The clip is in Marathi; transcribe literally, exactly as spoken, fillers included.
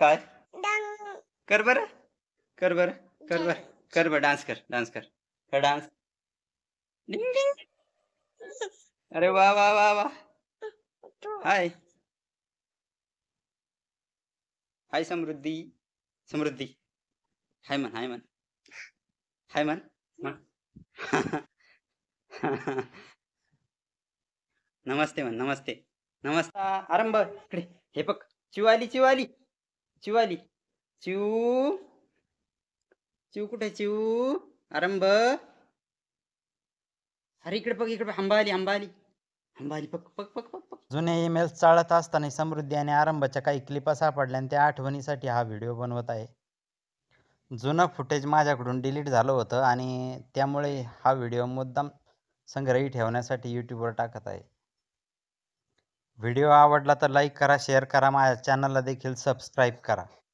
काय कर बरं कर बरं कर बरं कर बरं डान्स कर डान्स कर कर डान्स. डिंग डिंग. अरे वा वा वा वा. हाय हाय समृद्धी समृद्धी. हाय म्हण हाय म्हण हाय म्हण म्हण. नमस्ते म्हण नमस्ते नमस्ता आरंभ इकडे. हे बघ चिवाली चिवाली चिवाली चिव चिव कुठे चिव आरंभ. अरे इकडे बघ इकडे अंबाली अंबाली अंबाली पक पक पक पक पक. जुने ईमेल चाळत असताना समृद्धी आणि आरंभाच्या काही क्लिपा सापडल्या आणि त्या आठवणीसाठी हा व्हिडिओ बनवत आहे. जुनं फुटेज माझ्याकडून डिलीट झालं होतं आणि त्यामुळे हा व्हिडिओ मुद्दाम संग्रही ठेवण्यासाठी यूट्यूबवर टाकत आहे. व्हिडिओ आवडला तर लाईक करा, शेअर करा, माझ्या चॅनलला देखील सबस्क्राईब करा.